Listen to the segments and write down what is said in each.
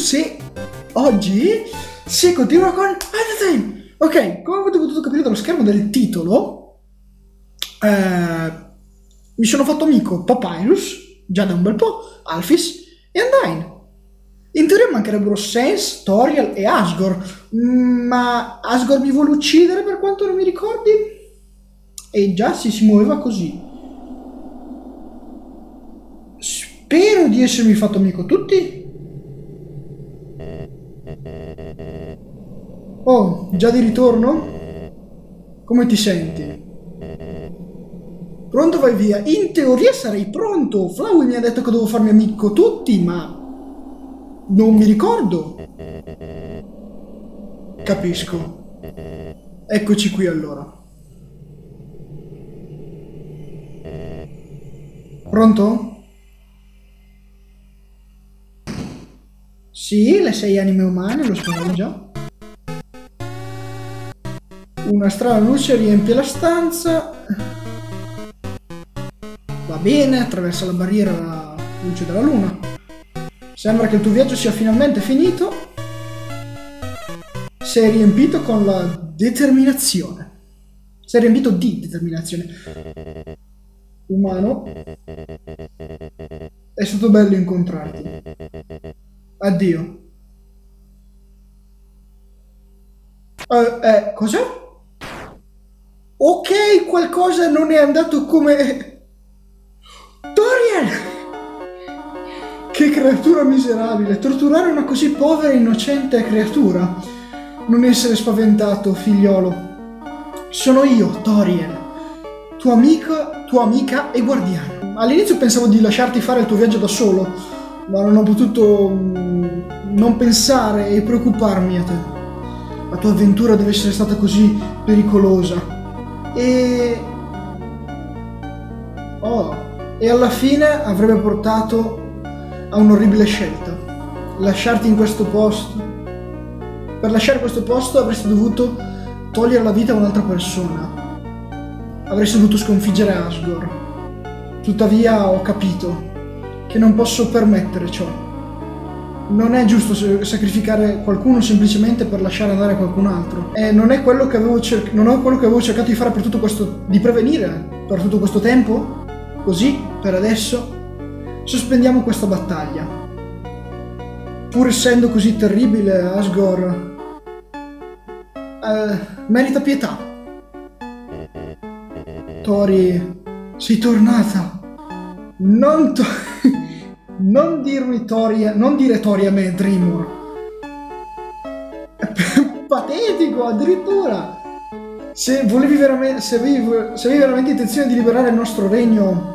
se oggi si continua con Anything. Ok, come avete potuto capire dallo schermo del titolo, mi sono fatto amico Papyrus, già da un bel po', Alphys e Undyne. In teoria mancherebbero Sans, Toriel e Asgore, ma Asgore mi vuole uccidere per quanto non mi ricordi? E già si muoveva così. Spero di essermi fatto amico tutti. Oh, già di ritorno? Come ti senti? Pronto, vai via. In teoria sarei pronto. Flowey mi ha detto che devo farmi amico tutti, ma non mi ricordo. Capisco. Eccoci qui allora. Pronto? Sì, le 6 anime umane, lo sappiamo già. Una strana luce riempie la stanza. Va bene, attraversa la barriera la luce della luna. Sembra che il tuo viaggio sia finalmente finito. Sei riempito con la determinazione. Sei riempito di determinazione. Umano. È stato bello incontrarti. Addio. Cosa? Ok, qualcosa non è andato come... Toriel! Che creatura miserabile! Torturare una così povera e innocente creatura. Non essere spaventato, figliolo. Sono io, Toriel. Tua amica e guardiana. All'inizio pensavo di lasciarti fare il tuo viaggio da solo, ma non ho potuto non pensare e preoccuparmi a te. La tua avventura deve essere stata così pericolosa. E alla fine avrebbe portato a un'orribile scelta. Lasciarti in questo posto. Per lasciare questo posto avresti dovuto togliere la vita a un'altra persona. Avresti dovuto sconfiggere Asgore. Tuttavia ho capito che non posso permettere ciò. Non è giusto sacrificare qualcuno semplicemente per lasciare andare qualcun altro. E non è quello che avevo cercato di fare per tutto questo, di prevenire per tutto questo tempo. Così, per adesso, sospendiamo questa battaglia. Pur essendo così terribile, Asgore merita pietà. Tori, sei tornata. Non dirmi Toria, non dire Tori a me, Dreamor. Patetico, addirittura. Se avevi veramente intenzione di liberare il nostro regno,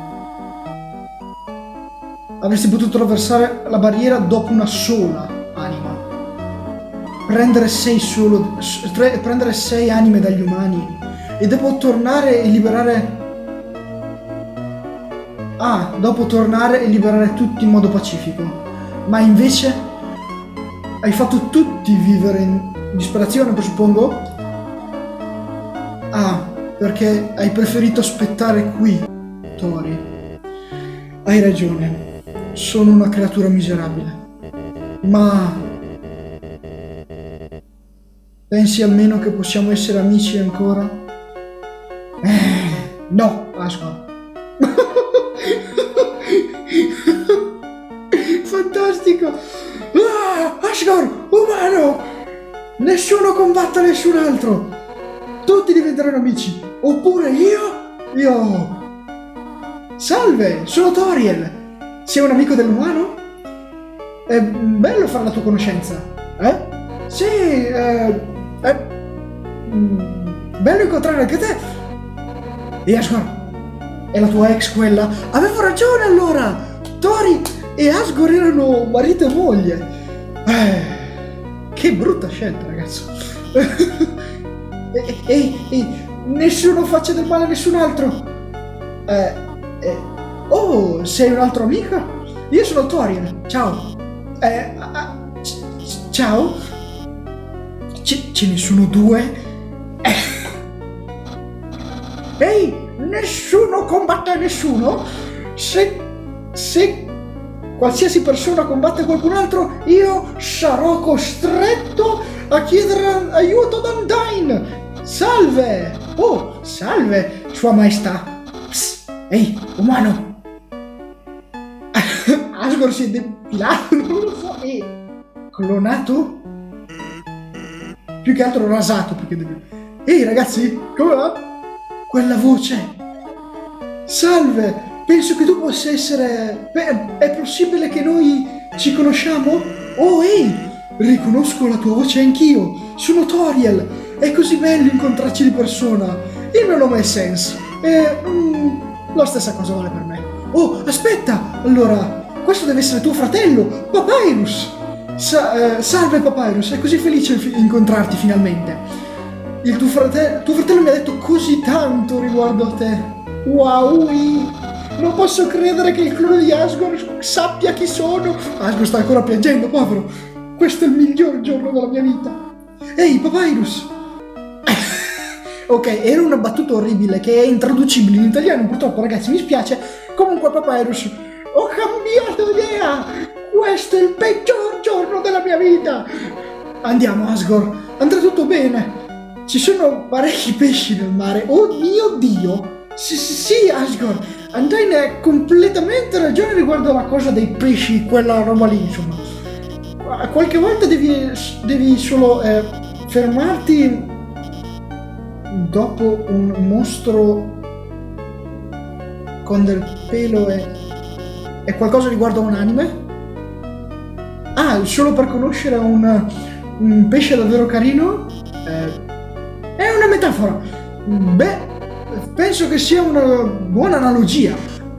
avresti potuto attraversare la barriera dopo una sola anima. Prendere 6 anime dagli umani e dopo tornare e liberare... dopo tornare e liberare tutti in modo pacifico. Ma invece hai fatto tutti vivere in disperazione, presuppongo? Perché hai preferito aspettare qui, Tori. Hai ragione. Sono una creatura miserabile. Ma... pensi almeno che possiamo essere amici ancora? No, Asgore. Fantastico! Asgore, umano! Nessuno combatta nessun altro! Tutti diventeranno amici! Oppure io... Salve, sono Toriel! Sei un amico dell'umano? È bello fare la tua conoscenza, eh? Sì, bello incontrare anche te! E Asgore, è la tua ex quella? Avevo ragione allora! Tori e Asgore erano marito e moglie! Che brutta scelta, ragazzo! Ehi, nessuno faccia del male a nessun altro! Oh, sei un altro amico? Io sono Toriel, ciao! Ciao? Ce ne sono due? Ehi, nessuno combatte nessuno? Se qualsiasi persona combatte qualcun altro, io sarò costretto a chiedere aiuto ad Undyne. Salve! Oh, salve, Sua Maestà. Psst, ehi, umano! Asgore si è depilato, non lo so, e clonato? Più che altro rasato, più che depilato. Ehi ragazzi, come va? Quella voce! Salve, penso che tu possa essere... Beh, è possibile che noi ci conosciamo? Oh, ehi, riconosco la tua voce anch'io, sono Toriel. È così bello incontrarci di persona. Il mio nome è Sense. E la stessa cosa vale per me. Oh, aspetta! Allora, questo deve essere tuo fratello, Papyrus! Salve Papyrus, è così felice di incontrarti finalmente. Tuo fratello mi ha detto così tanto riguardo a te. Wow! Non posso credere che il clone di Asgore sappia chi sono. Asgore sta ancora piangendo, povero. Questo è il miglior giorno della mia vita. Ehi, Papyrus! Ok, era una battuta orribile che è intraducibile in italiano, purtroppo ragazzi mi spiace. Comunque Papyrus, ho cambiato idea! Questo è il peggior giorno della mia vita! Andiamo Asgore, andrà tutto bene. Ci sono parecchi pesci nel mare, oh mio Dio! Sì Asgore, Undyne ha completamente ragione riguardo alla cosa dei pesci, quella roba lì insomma. Qualche volta devi solo fermarti dopo un mostro con del pelo e qualcosa riguardo a un anime? Ah, solo per conoscere un pesce davvero carino? È una metafora. Beh, penso che sia una buona analogia.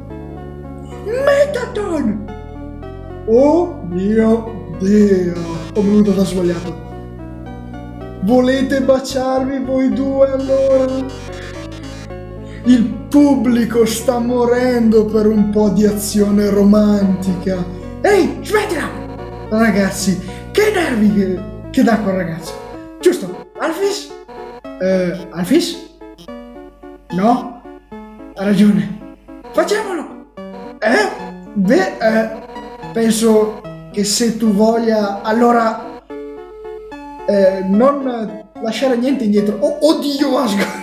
Mettaton! Oh mio Dio! Ho venuto da sbagliato. Volete baciarvi voi due allora? Il pubblico sta morendo per un po' di azione romantica. Ehi, smettila! Ragazzi, che nervi che dà quel ragazzo. Giusto, Alphys? Alphys? No? Ha ragione. Facciamolo! Beh, penso che se tu voglia, allora... non lasciare niente indietro. Oh, oddio, Asgore!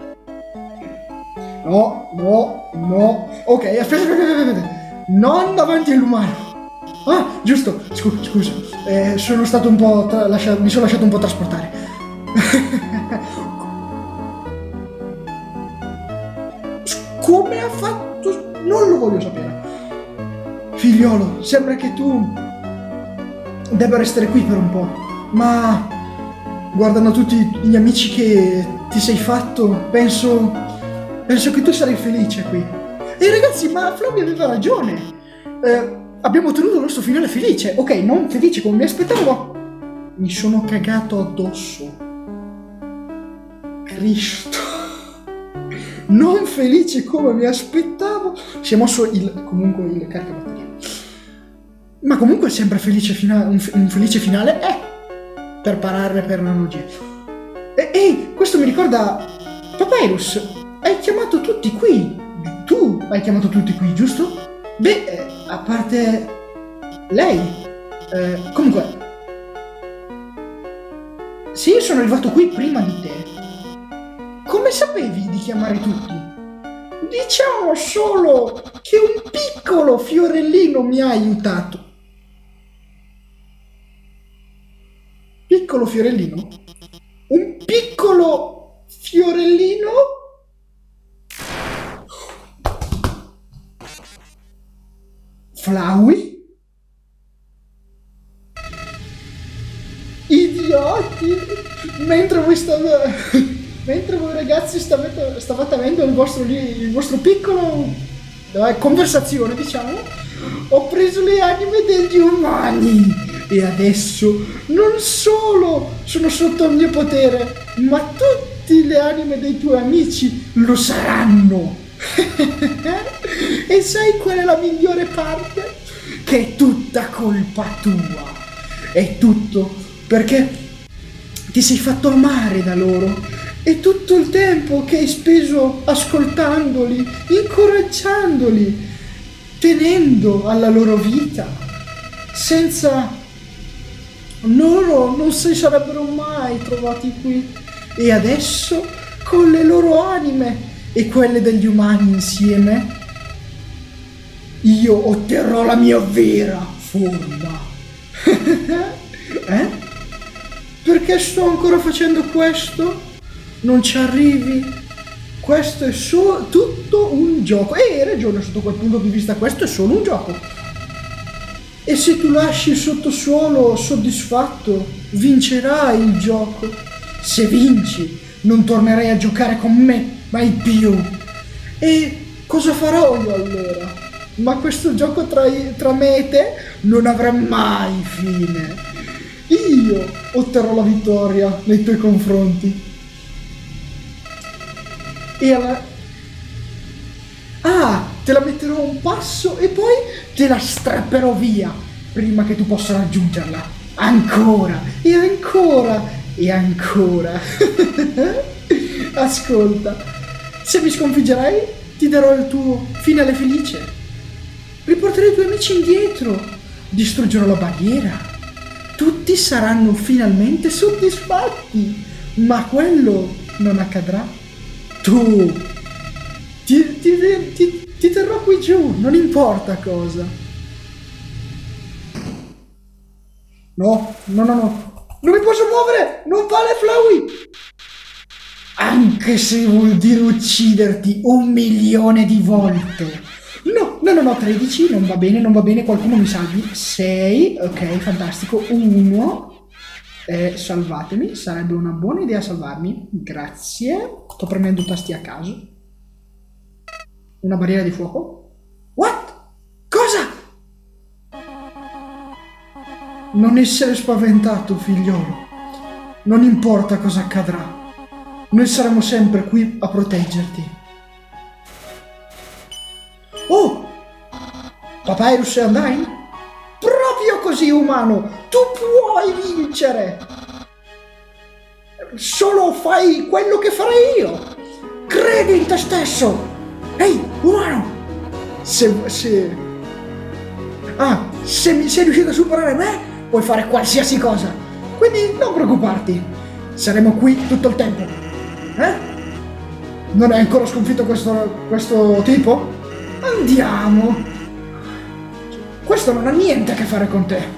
No. Ok, aspetta. Non davanti all'umano. Ah, giusto. Scusa. Sono stato un po' mi sono lasciato un po' trasportare. Come ha fatto? Non lo voglio sapere. Figliolo, sembra che tu debba restare qui per un po'. Ma guardando tutti gli amici che ti sei fatto, penso che tu sarai felice qui. E ragazzi, ma Flavio aveva ragione. Abbiamo ottenuto il nostro finale felice. Ok, non felice come mi aspettavo, ma mi sono cagato addosso. Cristo. Non felice come mi aspettavo. Si è mosso comunque il caricabatteria. Ma comunque è sempre felice un felice finale. Per parare per analogia. Ehi, questo mi ricorda Papyrus, hai chiamato tutti qui. Tu hai chiamato tutti qui, giusto? Beh, a parte lei. Comunque, sì, io sono arrivato qui prima di te. Come sapevi di chiamare tutti? Diciamo solo che un piccolo fiorellino mi ha aiutato. Piccolo fiorellino? Un piccolo fiorellino? Flowey? Idioti! Mentre voi ragazzi stavate avendo il vostro piccolo conversazione, diciamo, ho preso le anime degli umani. E adesso non solo sono sotto il mio potere, ma tutte le anime dei tuoi amici lo saranno. E sai qual è la migliore parte? Che è tutta colpa tua. È tutto perché ti sei fatto amare da loro. E tutto il tempo che hai speso ascoltandoli, incoraggiandoli, tenendo alla loro vita. Senza loro non si sarebbero mai trovati qui. E adesso, con le loro anime e quelle degli umani insieme, io otterrò la mia vera forma. Perché sto ancora facendo questo? Non ci arrivi? Questo è tutto un gioco. E hai ragione, sotto quel punto di vista questo è solo un gioco. E se tu lasci il sottosuolo soddisfatto, vincerai il gioco. Se vinci, non tornerai a giocare con me mai più. E cosa farò io allora? Ma questo gioco tra me e te non avrà mai fine. Io otterrò la vittoria nei tuoi confronti. E alla... te la metterò a un passo e poi te la strapperò via prima che tu possa raggiungerla. Ancora e ancora e ancora. Ascolta, se mi sconfiggerai ti darò il tuo finale felice. Riporterò i tuoi amici indietro, distruggerò la barriera. Tutti saranno finalmente soddisfatti, ma quello non accadrà. Tu ti terrò qui giù, non importa cosa. No, non mi posso muovere, non vale Flowey. Anche se vuol dire ucciderti 1.000.000 di volte. No, 13, non va bene, qualcuno mi salvi. 6, ok, fantastico. 1, salvatemi, sarebbe una buona idea salvarmi, grazie. Sto premendo tasti a caso. Una barriera di fuoco? What? Cosa? Non essere spaventato, figliolo. Non importa cosa accadrà. Noi saremo sempre qui a proteggerti. Oh! Papyrus e Undyne? Proprio così, umano! Tu puoi vincere! Solo fai quello che farei io! Credi in te stesso! Ehi, umano! Se mi sei riuscito a superare me, puoi fare qualsiasi cosa! Quindi non preoccuparti! Saremo qui tutto il tempo! Non hai ancora sconfitto questo tipo? Andiamo! Questo non ha niente a che fare con te!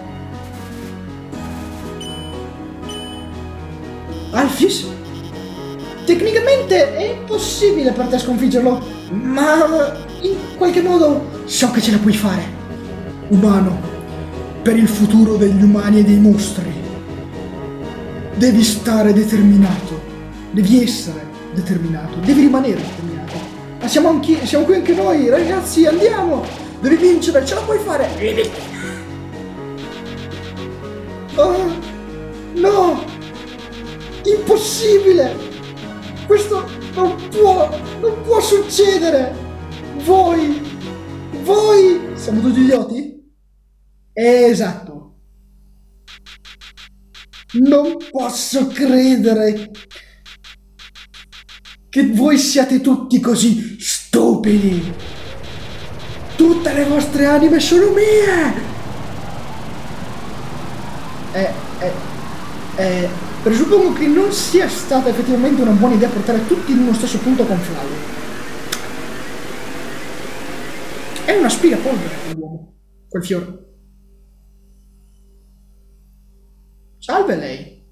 Alphys? Tecnicamente è impossibile per te sconfiggerlo, ma in qualche modo so che ce la puoi fare. Umano, per il futuro degli umani e dei mostri, devi stare determinato, devi essere determinato, devi rimanere determinato. Ma siamo qui anche noi, ragazzi, andiamo! Devi vincere, ce la puoi fare! Oh, no! Impossibile! Questo non può succedere! Voi siamo tutti idioti? Esatto! Non posso credere che voi siate tutti così stupidi! Tutte le vostre anime sono mie! Presuppongo che non sia stata effettivamente una buona idea portare tutti in uno stesso punto con Flowey. È una spigapolvere quell'uomo, quel fiore. Salve lei.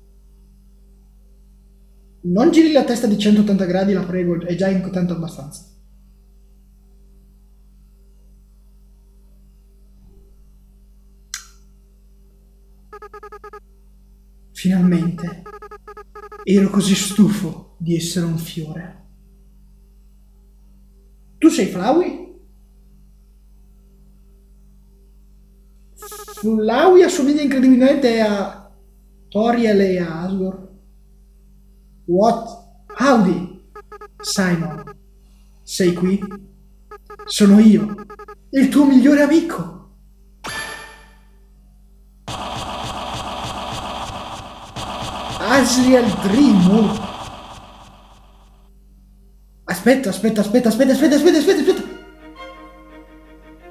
Non giri la testa di 180 gradi, la prego, è già inquietante abbastanza. Finalmente. Ero così stufo di essere un fiore. Tu sei Flowey? Flowey assomiglia incredibilmente a Toriel e a Asgore. What? Howdy! Simon, sei qui? Sono io, il tuo migliore amico. Asriel Dreamur. Aspetta.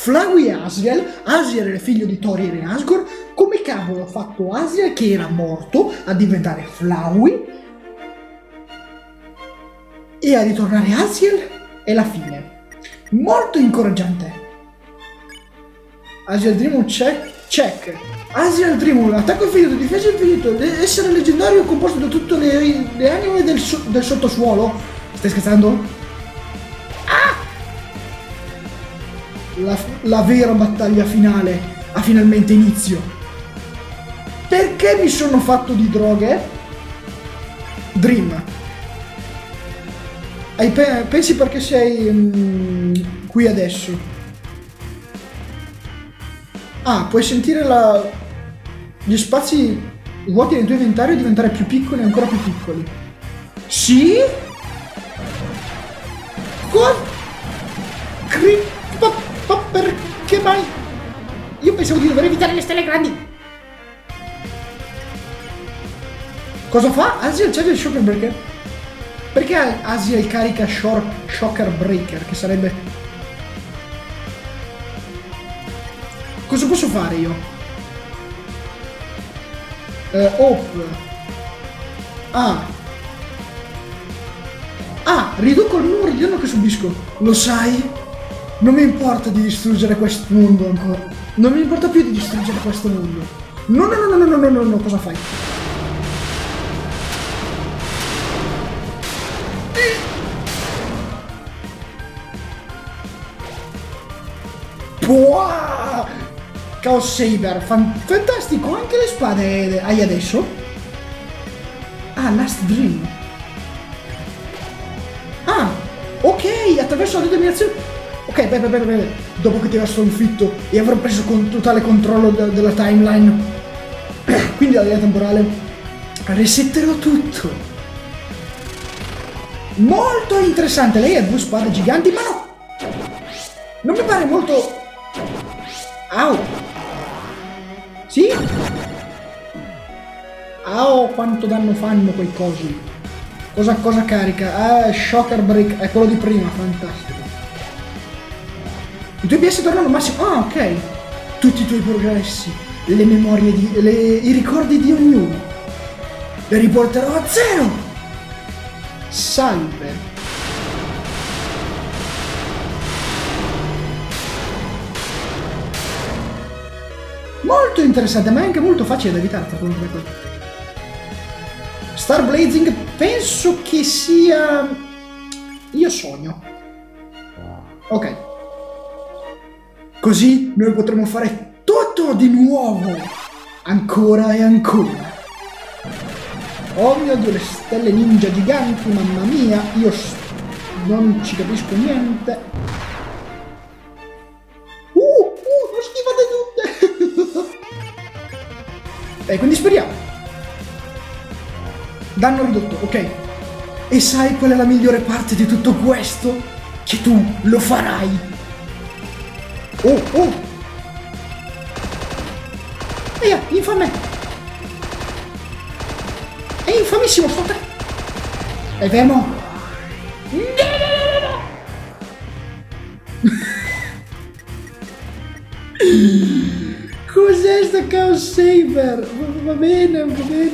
Flowey e Asriel. Asriel è figlio di Thorir e Asgore. Come cavolo ha fatto Asriel, che era morto, a diventare Flowey e a ritornare Asriel? È la fine. Molto incoraggiante. Asriel Dream check. Asriel Dream, attacco infinito, difesa infinito, essere leggendario composto da tutte le anime del sottosuolo. Stai scherzando? Ah! La vera battaglia finale ha finalmente inizio. Perché mi sono fatto di droghe? Dream. Pensi perché sei qui adesso? Ah, puoi sentire gli spazi vuoti nel tuo inventario diventare più piccoli e ancora più piccoli. Sì? Perché mai? Io pensavo di dover evitare le stelle grandi. Cosa fa? Asriel c'è il Shocker Breaker? Perché Asriel carica Shocker Breaker? Che sarebbe... Cosa posso fare io? Hope. Riduco il numero di danno che subisco. Lo sai? Non mi importa di distruggere questo mondo ancora. Non mi importa più di distruggere questo mondo. No, cosa fai? Wow! Chaos Saber, fantastico, anche le spade hai adesso? Ah, Last Dream. Ah, ok, attraverso la determinazione. Ok, bene. Dopo che ti avrò sconfitto e avrò preso totale controllo della timeline, quindi la linea temporale, resetterò tutto. Molto interessante, lei ha 2 spade giganti, ma no! Non mi pare molto... Au! Sì? Au, quanto danno fanno quei cosi. Cosa carica? Ah, Shocker Break, è quello di prima, fantastico. I tuoi PS tornano al massimo. Ah, ok. Tutti i tuoi progressi, le memorie i ricordi di ognuno. Le riporterò a 0. Salve. Molto interessante, ma è anche molto facile da evitare. Star Blazing penso che sia... Io sogno. Ok. Così noi potremo fare tutto di nuovo. Ancora e ancora. Oh mio Dio, le stelle ninja giganti, mamma mia. Io non ci capisco niente. Non schifate tutte. Quindi speriamo. Danno ridotto, ok. E sai qual è la migliore parte di tutto questo? Che tu lo farai. Oh! Eia, infame! È infamissimo, sto te! È fermo! No! Cos'è sta Chaos Saber? Va bene.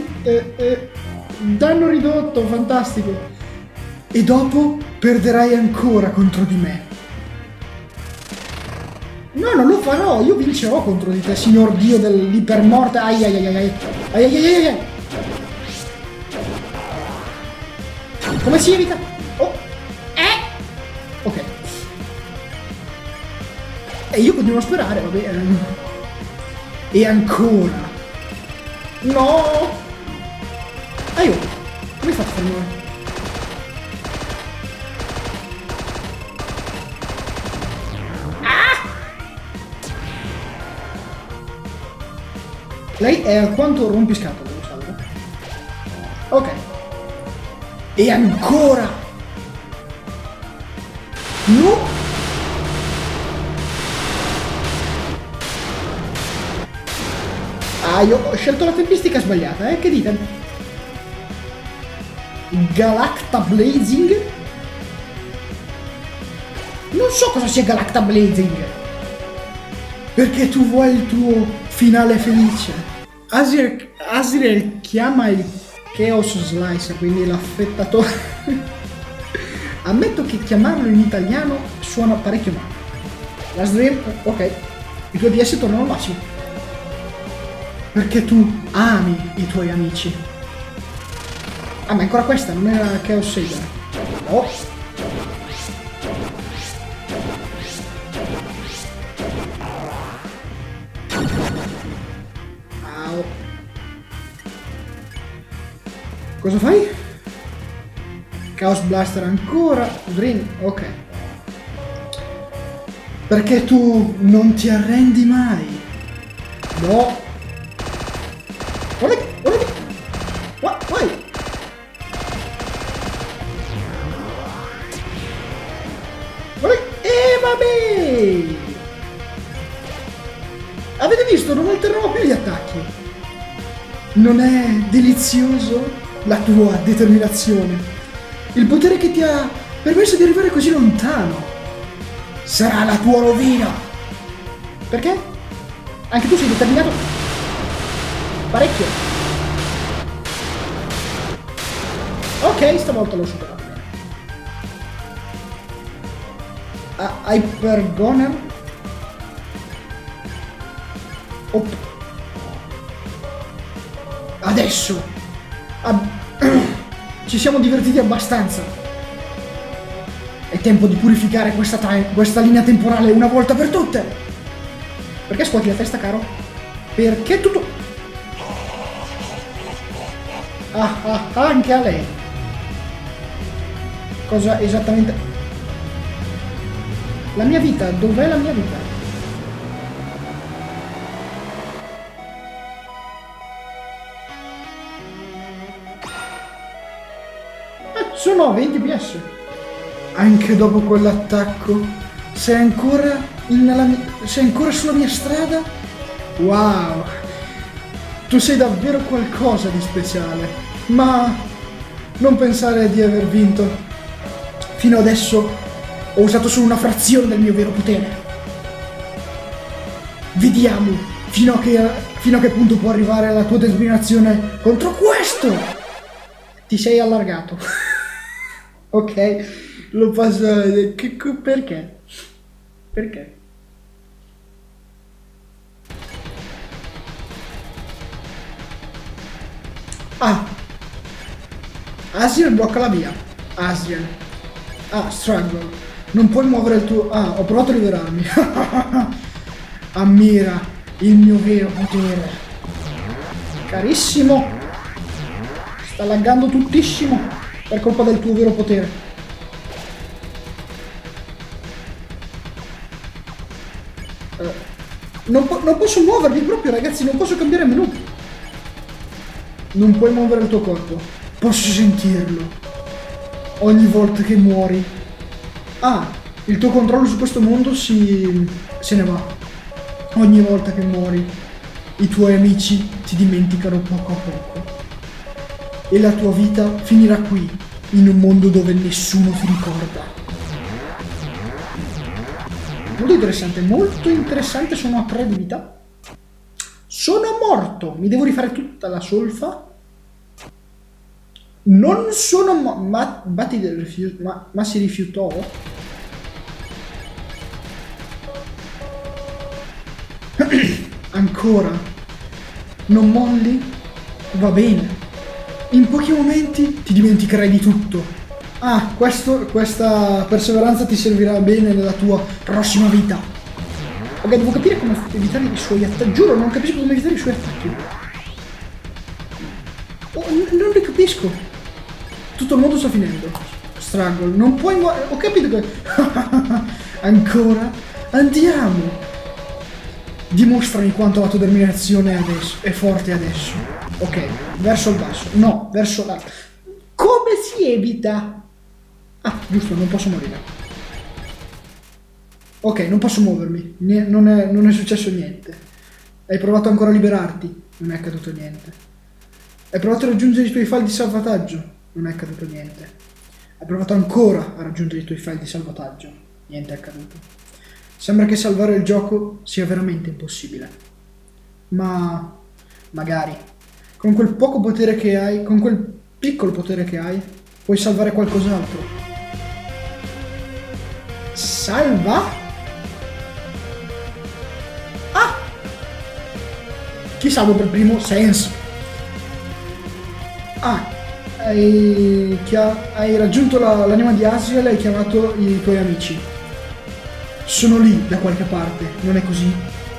Danno ridotto, fantastico. E dopo perderai ancora contro di me. No, non lo farò, io vincerò contro di te, signor dio dell'ipermorte. Ai. Come si evita? Oh! Ok. E io continuo a sperare, va bene. E ancora. No! Aiuto! Come hai fatto a fermare? Lei è alquanto rompiscatole, lo salvo. Ok. E ancora! No! Ah, io ho scelto la tempistica sbagliata, che dite? Galacta Blazing? Non so cosa sia Galacta Blazing. Perché tu vuoi il tuo finale felice. Asriel chiama il Chaos Slicer, quindi l'affettatore. Ammetto che chiamarlo in italiano suona parecchio male. La Dream, ok, i tuoi PS tornano al massimo. Perché tu ami i tuoi amici. Ah, ma ancora questa, non era Chaos Saber. Oh. Au. Cosa fai? Chaos Blaster ancora. Dream, ok. Perché tu non ti arrendi mai. No. Guarda lì. Vai. Vabbè. Avete visto? Non alternavo più gli attacchi. Non è delizioso la tua determinazione? Il potere che ti ha permesso di arrivare così lontano sarà la tua rovina. Perché? Anche tu sei determinato parecchio. Ok, stavolta l'ho superato. Hypergoner. Adesso ci siamo divertiti abbastanza. È tempo di purificare questa linea temporale una volta per tutte. Perché scuoti la testa, caro? Perché tutto... anche a lei. Cosa esattamente... La mia vita, dov'è la mia vita? Sono a 20 PS. Anche dopo quell'attacco, sei ancora sulla mia strada? Wow! Tu sei davvero qualcosa di speciale. Ma non pensare di aver vinto. Fino adesso ho usato solo una frazione del mio vero potere. Vediamo fino a che punto può arrivare la tua determinazione contro questo. Ti sei allargato. Ok, lo passo. Perché? Perché? Asriel blocca la via. Asriel. Struggle. Non puoi muovere il tuo... ho provato a liberarmi. Ammira il mio vero potere. Carissimo. Sta laggando tuttissimo per colpa del tuo vero potere. Non posso muovermi proprio, ragazzi. Non posso cambiare menu. Non puoi muovere il tuo corpo. Posso sentirlo. Ogni volta che muori. Il tuo controllo su questo mondo se ne va. Ogni volta che muori, i tuoi amici ti dimenticano poco a poco. E la tua vita finirà qui, in un mondo dove nessuno ti ricorda. Molto interessante, sono a 3 di vita. Sono morto, mi devo rifare tutta la solfa. Non sono ma si rifiutò. Ancora. Non molli? Va bene. In pochi momenti ti dimenticherai di tutto. Questa perseveranza ti servirà bene nella tua prossima vita. Ok, devo capire come evitare i suoi attacchi. Giuro, non capisco come evitare i suoi attacchi. Non li capisco. Tutto il mondo sta finendo. Struggle. Non puoi muovere. Ho capito che... Ancora? Andiamo. Dimostrami quanto la tua determinazione è forte adesso. Ok, verso il basso. No, verso l'alto. Come si evita? Giusto, non posso morire. Ok, non posso muovermi. Non è successo niente. Hai provato ancora a liberarti? Non è accaduto niente. Hai provato a raggiungere i tuoi file di salvataggio? Non è accaduto niente. Hai provato ancora a raggiungere i tuoi file di salvataggio? Niente è accaduto. Sembra che salvare il gioco sia veramente impossibile. Ma magari, con quel poco potere che hai, con quel piccolo potere che hai, puoi salvare qualcos'altro. Salva? Ah! Chi salvo per primo? Sense. Ah, hai raggiunto l'anima di Asriel e hai chiamato i tuoi amici. Sono lì da qualche parte, non è così?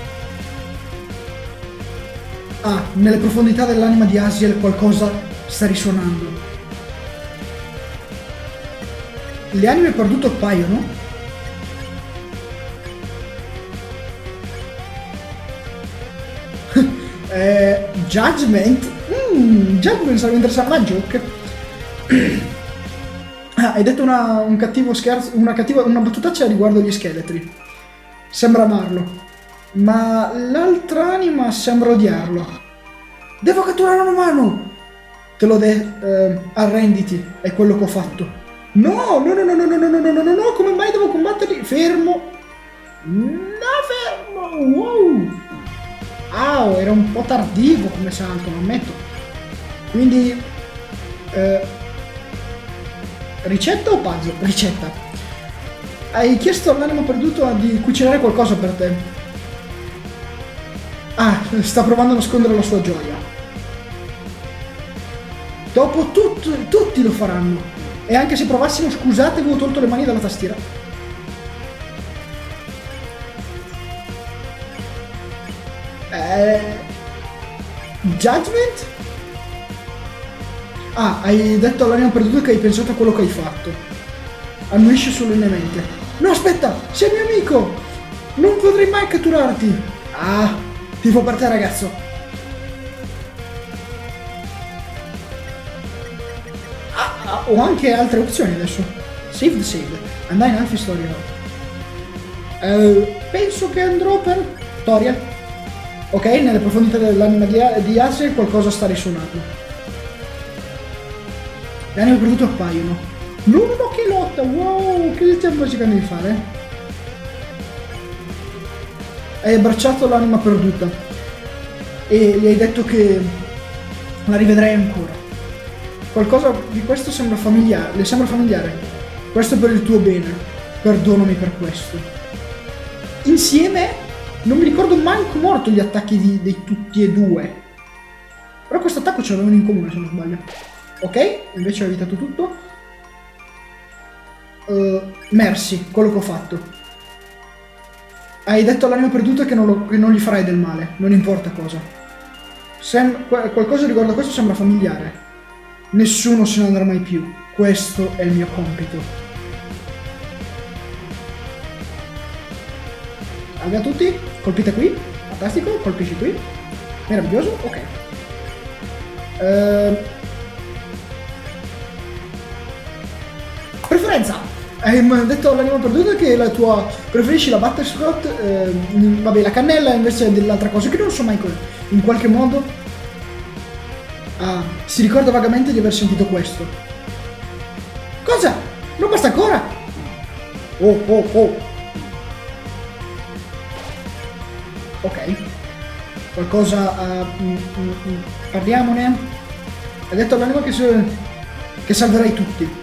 Ah, nelle profondità dell'anima di Asriel qualcosa sta risuonando. Le anime perdute appaiono? Judgment? Judgment sarebbe interessante, ma joke. Ah, hai detto un cattivo scherzo, una battutaccia riguardo gli scheletri. Sembra amarlo, ma l'altra anima sembra odiarlo. Devo catturare un umano! Te l'ho detto, arrenditi, è quello che ho fatto. No, no, no, no, no, no, no, no, no, no, no, come mai devo combatterli? Fermo! No, fermo! Wow! Ah, era un po' tardivo come salto, lo ammetto. Quindi... ricetta o puzzle? Ricetta. Hai chiesto all'anima perduto di cucinare qualcosa per te. Ah, sta provando a nascondere la sua gioia. Dopo tutti lo faranno. E anche se provassimo, scusate, avevo tolto le mani dalla tastiera. Judgment? Ah, hai detto all'anima perduta che hai pensato a quello che hai fatto. Annuisce solennemente. No, aspetta, sei mio amico! Non potrei mai catturarti! Ah, tifo per te, ragazzo. Ho anche altre opzioni adesso. Save the save. Andai in Alphi Story. Penso che andrò per Toriel. Ok, nelle profondità dell'anima di Asriel qualcosa sta risuonando. Le anime perdute appaiono. No, che lotta! Wow, che stiamo cercando di fare? Hai abbracciato l'anima perduta e gli hai detto che la rivedrai ancora. Qualcosa di questo sembra familiare, le sembra familiare. Questo è per il tuo bene. Perdonami per questo. Insieme non mi ricordo manco morto gli attacchi di tutti e due. Però questo attacco ce l'avevano in comune, se non sbaglio. Ok, invece ho evitato tutto. Merci, quello che ho fatto. Hai detto all'anima perduta che non gli farai del male, non importa cosa. Qualcosa riguardo a questo sembra familiare. Nessuno se ne andrà mai più. Questo è il mio compito. Salve a tutti, colpite qui. Fantastico, colpisci qui. Meraviglioso, ok. Preferenza! Hai detto all'anima perduta che la tua... preferisci la butterscotch, vabbè, la cannella invece dell'altra cosa, che non so mai cosa. In qualche modo... Ah, si ricorda vagamente di aver sentito questo. Cosa? Non basta ancora? Oh, oh, oh. Ok. Qualcosa... parliamone. Hai detto all'anima che salverai tutti.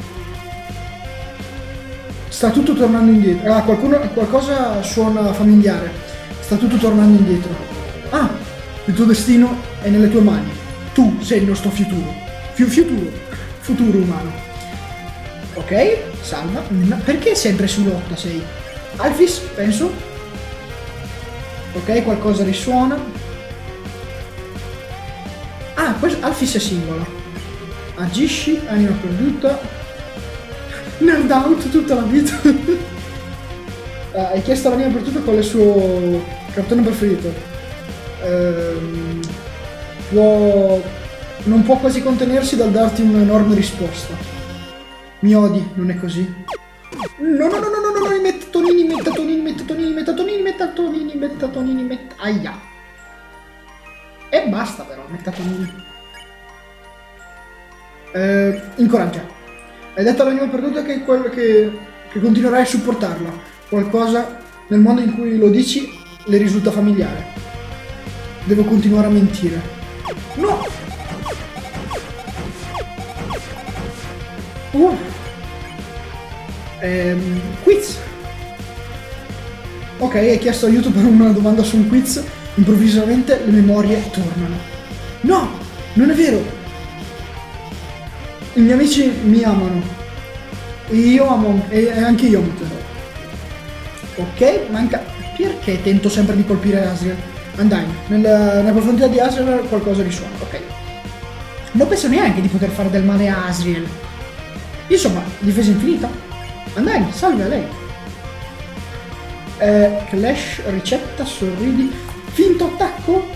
Sta tutto tornando indietro. Ah, qualcosa suona familiare. Sta tutto tornando indietro. Ah, il tuo destino è nelle tue mani. Tu sei il nostro futuro. Futuro umano. Ok, salva. Perché sempre su lotta sei? Alphys, penso. Ok, qualcosa risuona. Ah, Alphys è singola. Agisci, anima perduta. Nerd out tutta la vita. Hai chiesto all'anima perduta qual è il suo cartone preferito. Non può quasi contenersi dal darti un'enorme risposta. Mi odi, non è così? No, no, no, no, no, no, i metatonini, aia. E basta però, metatonini. Incoraggia. Hai detto all'anima perduta che continuerai a supportarla. Qualcosa nel modo in cui lo dici le risulta familiare. Devo continuare a mentire. No! Quiz. Ok, hai chiesto aiuto per una domanda su un quiz. Improvvisamente le memorie tornano. No! Non è vero! I miei amici mi amano. E io amo. E anche io amo te. Ok, manca. Perché tento sempre di colpire Asriel? Andai, nella profondità di Asriel qualcosa risuona, ok? Non penso neanche di poter fare del male a Asriel. Insomma, difesa infinita. Andai, salve a lei. Clash, ricetta, sorridi. Finto attacco?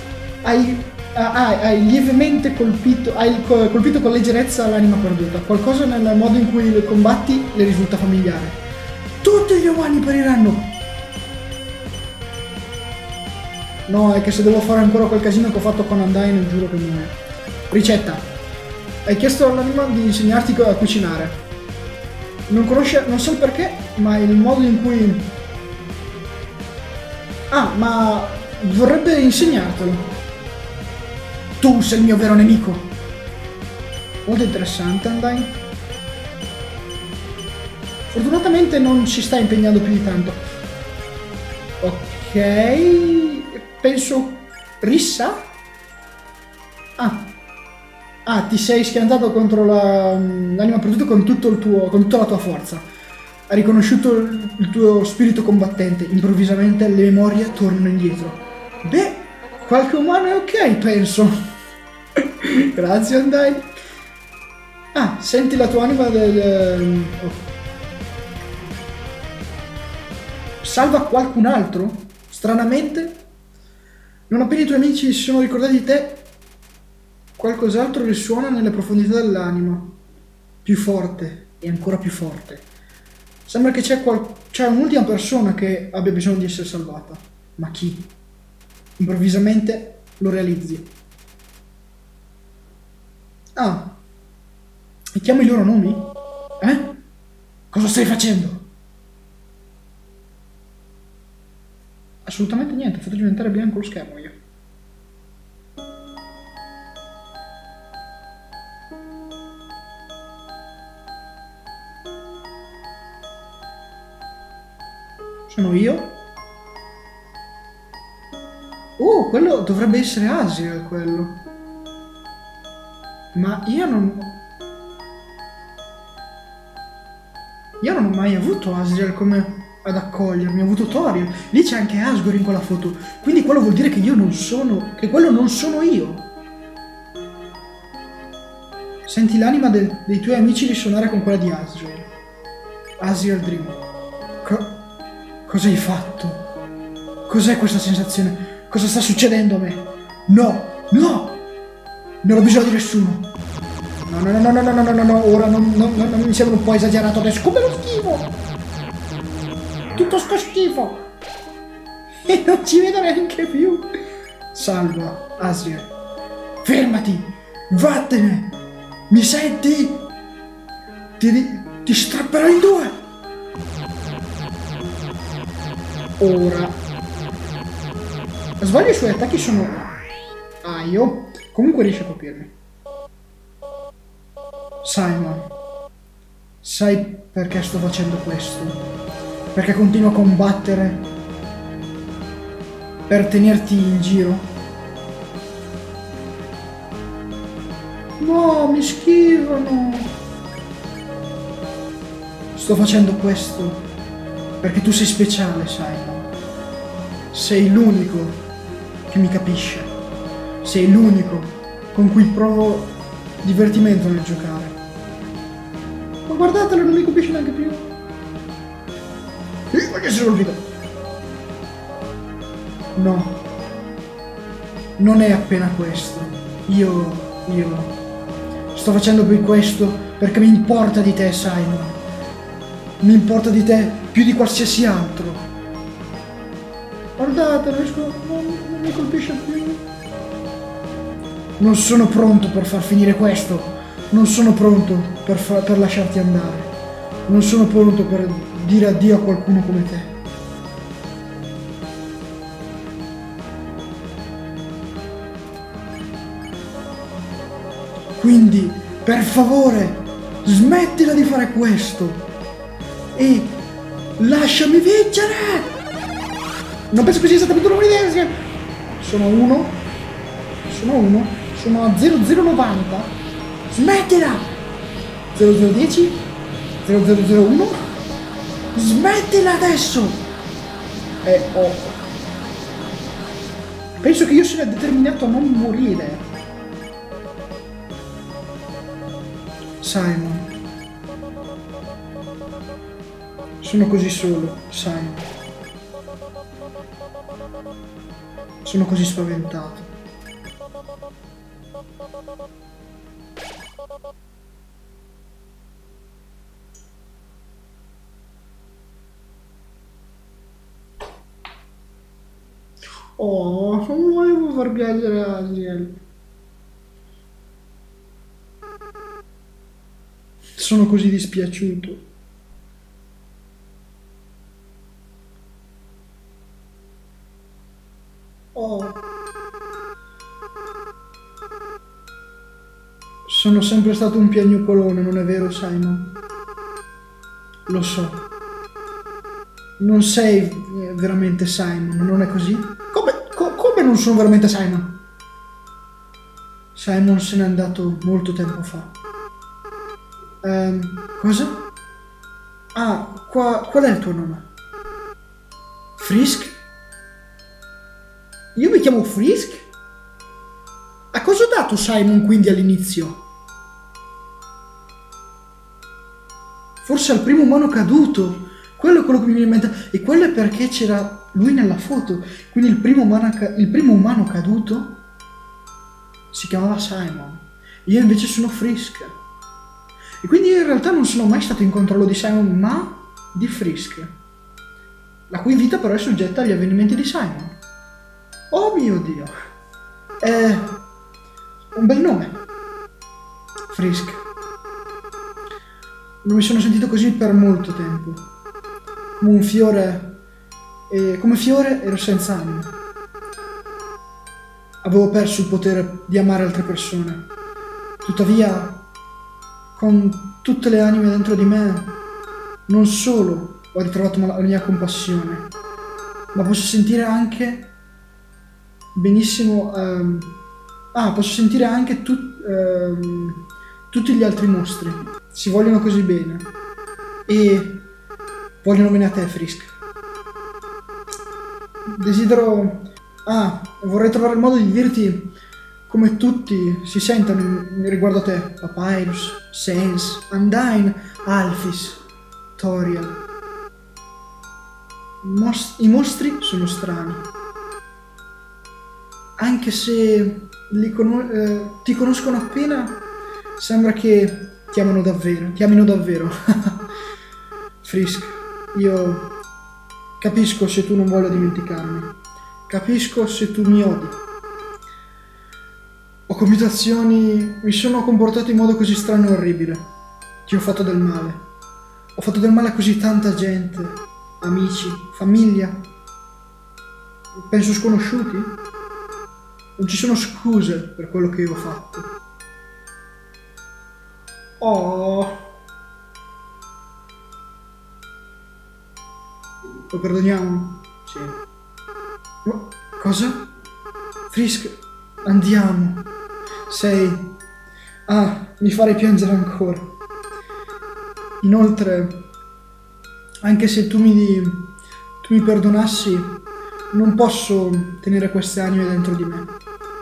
Hai lievemente colpito. Hai colpito con leggerezza l'anima perduta. Qualcosa nel modo in cui le combatti le risulta familiare. Tutti gli umani periranno. No, è che se devo fare ancora quel casino che ho fatto con Undyne, giuro che muore. Ricetta. Hai chiesto all'anima di insegnarti a cucinare. Non conosce, non so il perché, ma il modo in cui... Ah, ma vorrebbe insegnartelo. Tu sei il mio vero nemico. Molto interessante, Undyne. Fortunatamente non si sta impegnando più di tanto. Ok... Penso... Rissa? Ah, ti sei schiantato contro l'anima perduta con tutta la tua forza. Hai riconosciuto il tuo spirito combattente. Improvvisamente le memorie tornano indietro. Beh, qualche umano è ok, penso. Grazie, Undyne. Ah, senti la tua anima del... Salva qualcun altro? Stranamente? Non appena i tuoi amici si sono ricordati di te, qualcos'altro risuona nelle profondità dell'anima. Più forte e ancora più forte. Sembra che c'è un'ultima persona che abbia bisogno di essere salvata. Ma chi? Improvvisamente lo realizzi. Ah. E chiami i loro nomi? Cosa stai facendo? Assolutamente niente, ho fatto diventare bianco lo schermo io. Sono io? Quello dovrebbe essere Asriel, quello. Ma io non ho mai avuto Asriel come... ad accogliermi, ho avuto Toriel, lì c'è anche Asgore in quella foto, quindi quello vuol dire che io non sono, che quello non sono io. Senti l'anima dei tuoi amici risuonare con quella di Asriel. Asriel Dream. Cosa hai fatto? Cos'è questa sensazione? Cosa sta succedendo a me? No, no! Non ho bisogno di nessuno. No, ora non mi sembra un po' esagerato adesso, come lo schifo! Tutto sto schifo e non ci vedo neanche più. Salva, Asriel. Fermati, vattene. Mi senti? Ti strapperò in due. Ora sbaglio, i suoi attacchi sono io comunque riesce a colpirmi. Simon, sai perché sto facendo questo? Perché continuo a combattere per tenerti in giro? No, mi schivano. Sto facendo questo perché tu sei speciale, Simon. Sei l'unico che mi capisce. Sei l'unico con cui provo divertimento nel giocare. Ma guardatelo, non mi capisce neanche più. Ma che si è colpito? No. Non è appena questo. Io sto facendo qui questo perché mi importa di te, Simon. Mi importa di te più di qualsiasi altro. Guardate, non mi colpisce più. Non sono pronto per far finire questo. Non sono pronto per lasciarti andare. Non sono pronto per dire addio a qualcuno come te. Quindi, per favore, smettila di fare questo e lasciami vincere! Non penso che sia stata più un'idea. Sono a 0090. Smettila! 0010, 0001. Smettila adesso! Penso che io sia determinato a non morire. Simon. Sono così solo, Simon. Sono così spaventato. Oh, non volevo far piangere Asriel. Sono così dispiaciuto. Oh. Sono sempre stato un piagnucolone, non è vero, Simon? Lo so. Non sei veramente Simon, non è così? Come non sono veramente Simon? Simon se n'è andato molto tempo fa. Cosa? Ah, qual è il tuo nome? Frisk? Io mi chiamo Frisk? A cosa ho dato Simon quindi all'inizio? Forse al primo umano caduto. Quello è quello che mi viene in mente. E quello è perché c'era lui nella foto. Quindi il primo umano caduto si chiamava Simon. Io invece sono Frisk. E quindi io in realtà non sono mai stato in controllo di Simon, ma di Frisk, la cui vita però è soggetta agli avvenimenti di Simon. Oh mio Dio! È un bel nome. Frisk. Non mi sono sentito così per molto tempo. Come un fiore. E come fiore ero senza anima. Avevo perso il potere di amare altre persone. Tuttavia, con tutte le anime dentro di me, non solo ho ritrovato la mia compassione, ma posso sentire anche benissimo. Posso sentire anche tutti gli altri mostri. Si vogliono così bene. E vogliono bene a te, Frisk. Vorrei trovare il modo di dirti come tutti si sentono riguardo a te. Papyrus, Sans, Undyne, Alphys, Toriel. I mostri sono strani. Anche se ti conoscono appena, sembra che ti amino davvero. Frisk, io capisco se tu non voglia dimenticarmi. Capisco se tu mi odi. Ho compiuto azioni, mi sono comportato in modo così strano e orribile. Ti ho fatto del male. Ho fatto del male a così tanta gente, amici, famiglia. Penso sconosciuti. Non ci sono scuse per quello che io ho fatto. Oh. Lo perdoniamo? Sì. Cosa? Frisk, andiamo. Mi farei piangere ancora. Inoltre, anche se tu mi perdonassi, non posso tenere queste anime dentro di me.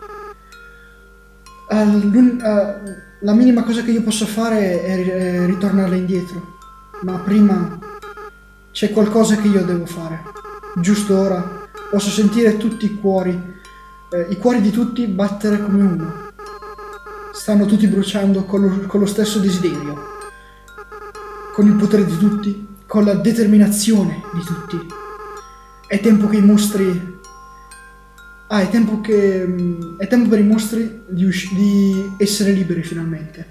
La minima cosa che io posso fare è ritornarle indietro. Ma prima c'è qualcosa che io devo fare. Giusto ora posso sentire tutti i cuori di tutti battere come uno. Stanno tutti bruciando con lo stesso desiderio, con il potere di tutti, con la determinazione di tutti. È tempo che i mostri... è tempo per i mostri di essere liberi finalmente.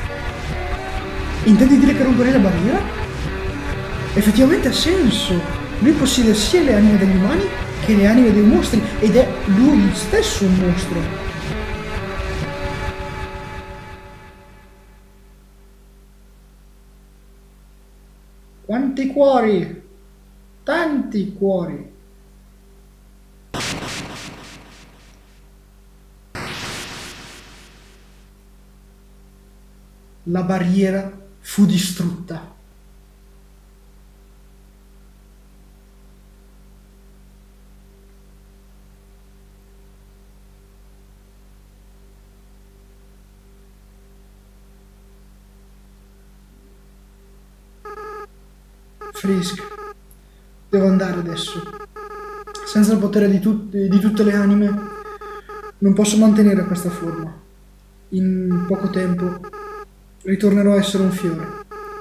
Intendi dire che romperei la barriera? Effettivamente ha senso. Lui possiede sia le anime degli umani che le anime dei mostri ed è lui stesso un mostro. Quanti cuori! Tanti cuori! La barriera fu distrutta. Frisk, devo andare adesso. Senza il potere di tutte le anime non posso mantenere questa forma. In poco tempo ritornerò a essere un fiore.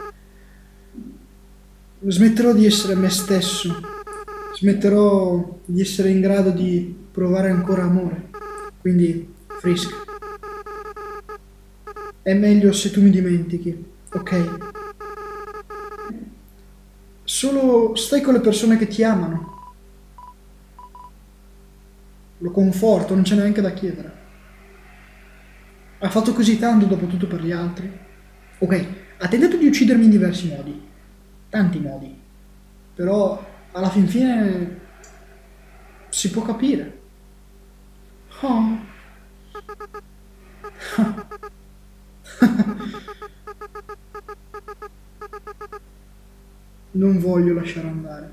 Smetterò di essere me stesso. Smetterò di essere in grado di provare ancora amore. Quindi, Frisk, è meglio se tu mi dimentichi, ok? Solo stai con le persone che ti amano. Lo conforto, non c'è neanche da chiedere. Ha fatto così tanto dopo tutto per gli altri. Ok, ha tentato di uccidermi in diversi modi. Tanti modi. Però alla fin fine si può capire. Oh. Non voglio lasciare andare.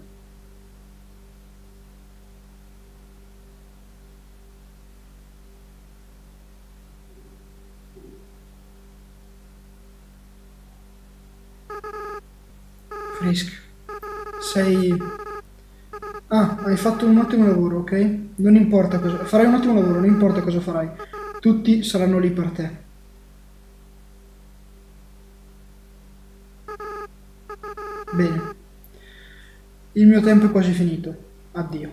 Frisk, sei... Ah, hai fatto un ottimo lavoro, ok? Non importa cosa... Farai un ottimo lavoro, non importa cosa farai. Tutti saranno lì per te. Bene. Il mio tempo è quasi finito. Addio.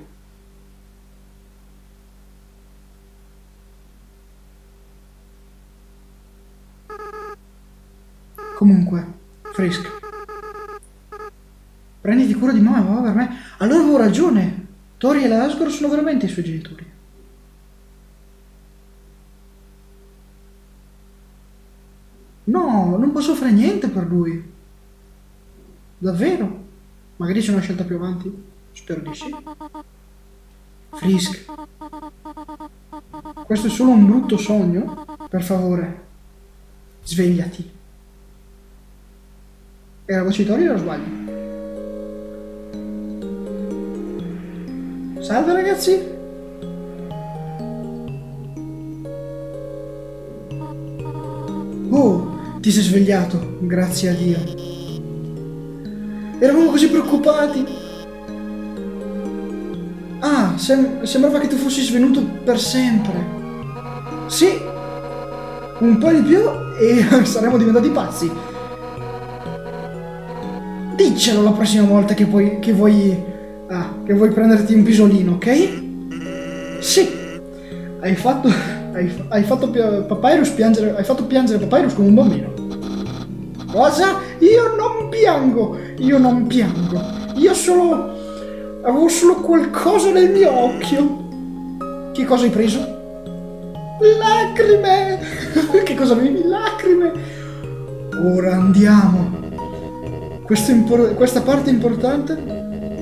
Comunque, Frisk, prenditi cura di mamma e papà per me. Allora avevo ragione. Tori e Asgore sono veramente i suoi genitori. No, non posso fare niente per lui. Davvero? Magari c'è una scelta più avanti? Spero di sì. Frisk, questo è solo un brutto sogno? Per favore, svegliati. Era voce di Tori o sbaglio? Salve ragazzi! Oh, ti sei svegliato, grazie a Dio. Eravamo così preoccupati. Ah, sembrava che tu fossi svenuto per sempre. Sì, un po' di più e saremmo diventati pazzi. Diccelo la prossima volta che vuoi prenderti un pisolino, ok? Sì, hai fatto Papyrus piangere, hai fatto piangere Papyrus come un bambino. Cosa? Io non piango, avevo solo qualcosa nel mio occhio. Che cosa hai preso? Lacrime! Che cosa avevi? Lacrime! Ora andiamo. Questa parte è importante.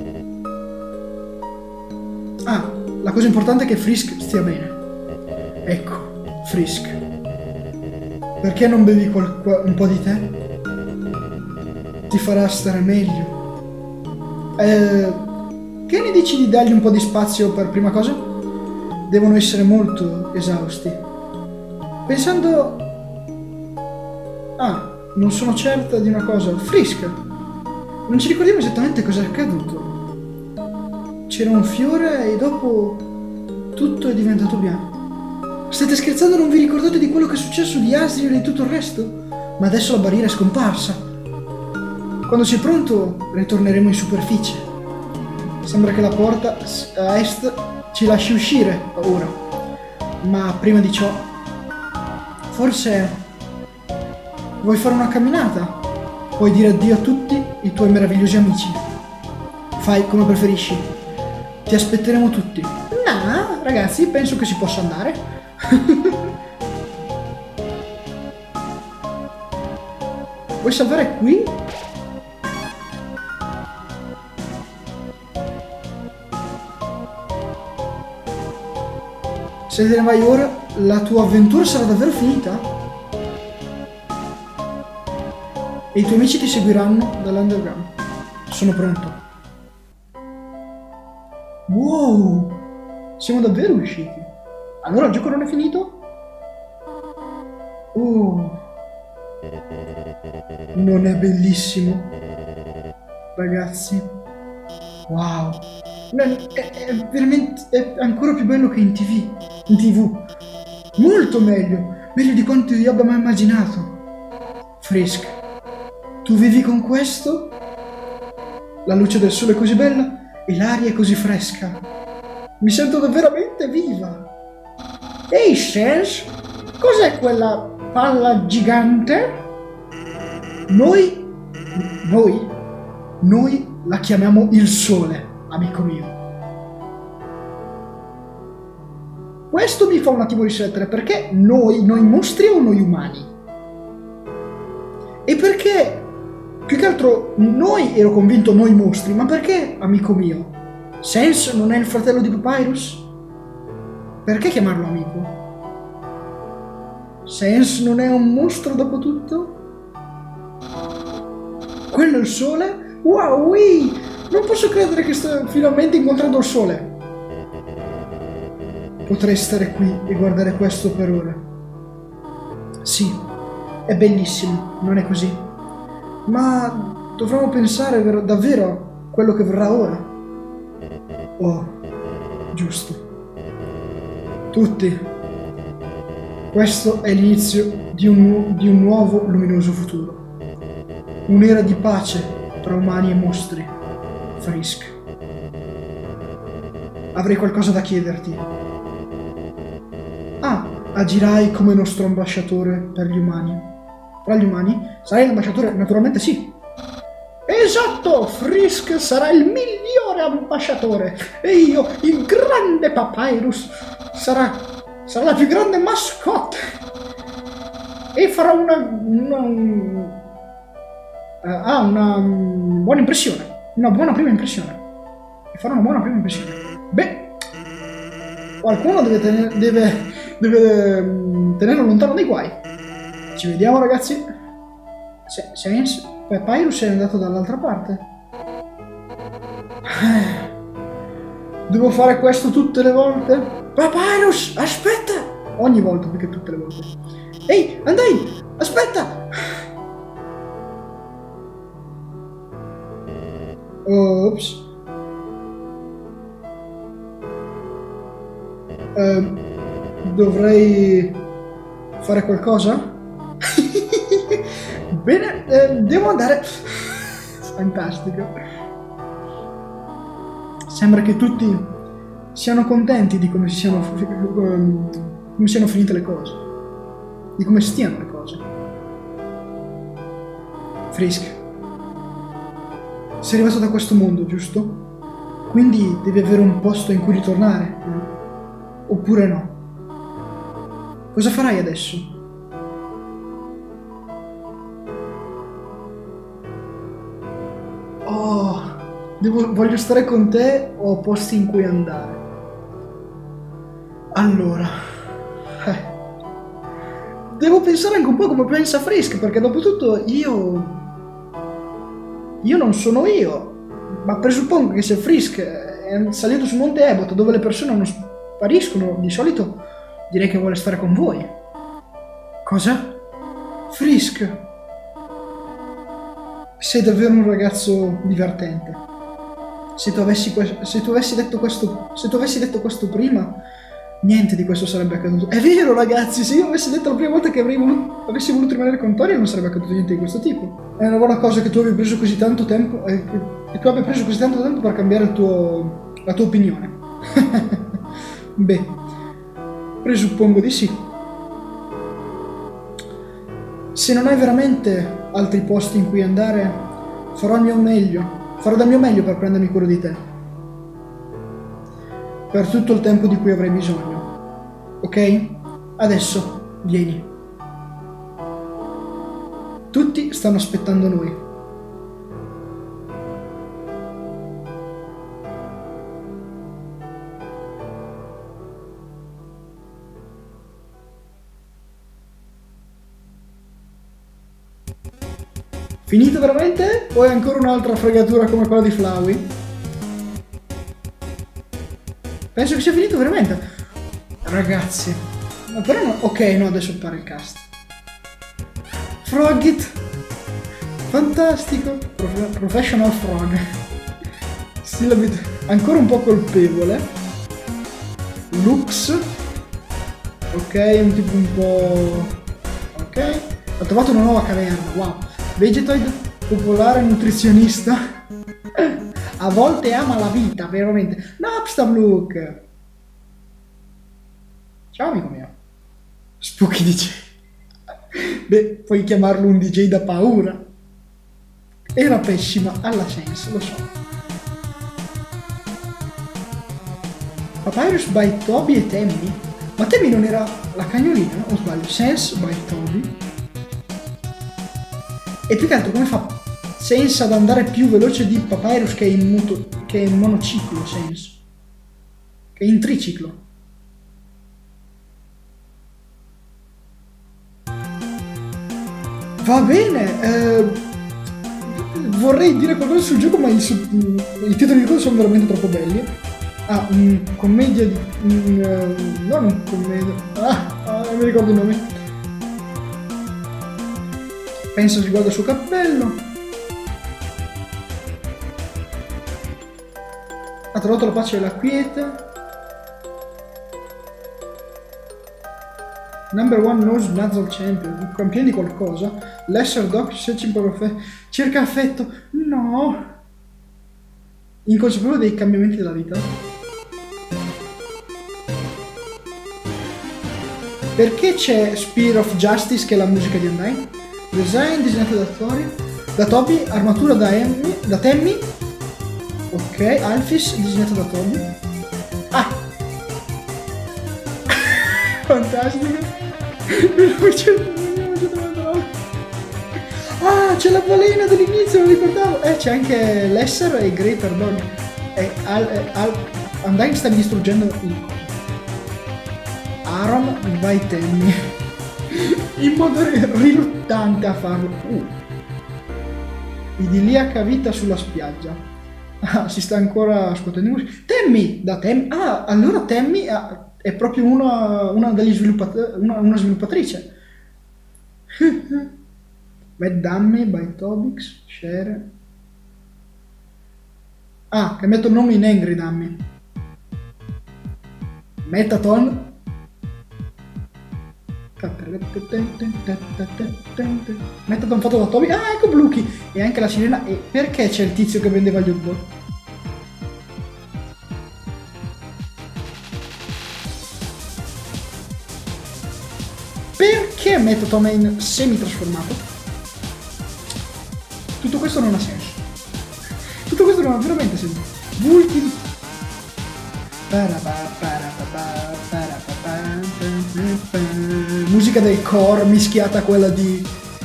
Ah, la cosa importante è che Frisk stia bene. Ecco, Frisk. Perché non bevi un po' di tè? Ti farà stare meglio. Che ne dici di dargli un po' di spazio per prima cosa? Devono essere molto esausti. Pensando... Ah, non sono certa di una cosa. Frisk, non ci ricordiamo esattamente cosa è accaduto. C'era un fiore e dopo tutto è diventato bianco. State scherzando? Non vi ricordate di quello che è successo di Asriel e tutto il resto? Ma adesso la barriera è scomparsa. Quando sei pronto, ritorneremo in superficie. Sembra che la porta a est ci lasci uscire ora. Ma prima di ciò, forse vuoi fare una camminata? Puoi dire addio a tutti i tuoi meravigliosi amici. fai come preferisci. Ti aspetteremo tutti. No, ragazzi, penso che si possa andare. Vuoi salvare qui? Se te ne vai ora, la tua avventura sarà davvero finita? E i tuoi amici ti seguiranno dall'underground. Sono pronto. Wow! Siamo davvero usciti. Allora il gioco non è finito? Oh! Non è bellissimo? Ragazzi. Wow! È veramente... è ancora più bello che in TV. In TV. Molto meglio. Meglio di quanto io abbia mai immaginato. Frisk. Tu vivi con questo? La luce del sole è così bella e l'aria è così fresca. Mi sento veramente viva. Ehi, Sans, cos'è quella palla gigante? Noi la chiamiamo il sole, amico mio. Questo mi fa un attimo riflettere, perché noi mostri o noi umani? E perché, più che altro, noi ero convinto noi mostri, ma perché, amico mio? Sans non è il fratello di Papyrus? Perché chiamarlo amico? Sans non è un mostro dopo tutto? Quello è il sole? Wow, non posso credere che sto finalmente incontrando il sole. Potrei stare qui e guardare questo per ore. Sì, è bellissimo, non è così? Ma dovremmo pensare davvero a quello che verrà ora. Oh, giusto. Tutti. Questo è l'inizio di un nuovo luminoso futuro. Un'era di pace tra umani e mostri. Frisk. Avrei qualcosa da chiederti. Agirai come nostro ambasciatore per gli umani. Tra gli umani? Sarai l'ambasciatore? Naturalmente sì. Esatto! Frisk sarà il migliore ambasciatore. E io, il grande Papyrus, sarà la più grande mascotte. E farà una buona impressione. Una buona prima impressione. E farà una buona prima impressione. Beh, qualcuno deve tenerlo lontano dai guai. Ci vediamo, ragazzi. Papyrus è andato dall'altra parte. Devo fare questo tutte le volte? Papyrus, aspetta! Ogni volta, perché tutte le volte. Ehi, Undyne, aspetta! Ops. Dovrei fare qualcosa? Bene, devo andare. Fantastico. Sembra che tutti siano contenti di come siano finite le cose, di come stiano le cose. Frisk, sei arrivato da questo mondo, giusto? Quindi devi avere un posto in cui ritornare, oppure no? Cosa farai adesso? Oh, voglio stare con te o ho posti in cui andare? Allora, devo pensare anche un po' come pensa Frisk, perché dopo tutto io non sono io, ma presuppongo che se Frisk è salito su Monte Ebot, dove le persone non spariscono, di solito direi che vuole stare con voi. Cosa? Frisk? Sei davvero un ragazzo divertente. Se tu avessi detto questo prima, niente di questo sarebbe accaduto. È vero, ragazzi, se io avessi detto la prima volta che avessi voluto rimanere con Tori, non sarebbe accaduto niente di questo tipo. È una buona cosa che tu abbia preso così tanto tempo per cambiare la tua opinione. Beh, presuppongo di sì. Se non hai veramente altri posti in cui andare, farò il mio meglio Farò del mio meglio per prendermi cura di te. Per tutto il tempo di cui avrai bisogno. Ok? Adesso, vieni. Tutti stanno aspettando noi. Finito veramente? O è ancora un'altra fregatura come quella di Flowey? Penso che sia finito veramente. Ragazzi. Ma però no. Ok, no, adesso appare il cast. Frogit. Fantastico. Professional Frog. Syllabit. Ancora un po' colpevole. Lux. Ok, un tipo un po'... Ok. Ho trovato una nuova caverna, wow. Vegetoid, popolare nutrizionista. A volte ama la vita, veramente. Napstablook. Ciao amico mio. Spooky DJ. Beh, puoi chiamarlo un DJ da paura. Era pessima, alla sense, lo so. Papyrus by Toby e Tammy? Ma Tammy non era la cagnolina, o sbaglio? Sense by Toby. E più che altro come fa Sense ad andare più veloce di Papyrus che è in monociclo, Sense? Che è in triciclo. Va bene, vorrei dire qualcosa sul gioco, ma i titoli di coda sono veramente troppo belli. Ah, commedia di... non un commedia... non mi ricordo i nomi. Pensa si guarda il suo cappello. Ha trovato la pace e la quiete. Number one knows Nazal Champion. Un campione di qualcosa. Lesser Doc searching for affetto. Cerca affetto. No. Inconsapevole dei cambiamenti della vita. Perché c'è Spear of Justice, che è la musica di Undyne? Design disegnato da Toby, armatura da Tammy. Ok, Alphys disegnato da Toby. Ah! Fantastico! Ah, c'è la balena dell'inizio, non ricordavo! C'è anche Lesser e Greater Dog. Undyne sta distruggendo il coso. Aaron vai Tammy. In modo riluttante a farlo. Idilliaca vita sulla spiaggia. Ah, si sta ancora ascoltando musica. Tammy! Da Tammy. Ah, allora Tammy è proprio una degli sviluppatori, una sviluppatrice. Mad Dummy by Tobix, Share. Ah, cambiato il nome in Angry Dummy. Metaton. Metaton fatto da Toby. Ah, ecco Bluky. E anche la sirena. E perché c'è il tizio che vendeva gli hot dog? Perché Metaton è in semi-trasformato? Tutto questo non ha senso. Tutto questo non ha veramente senso. Vulti. Musica del core mischiata a quella di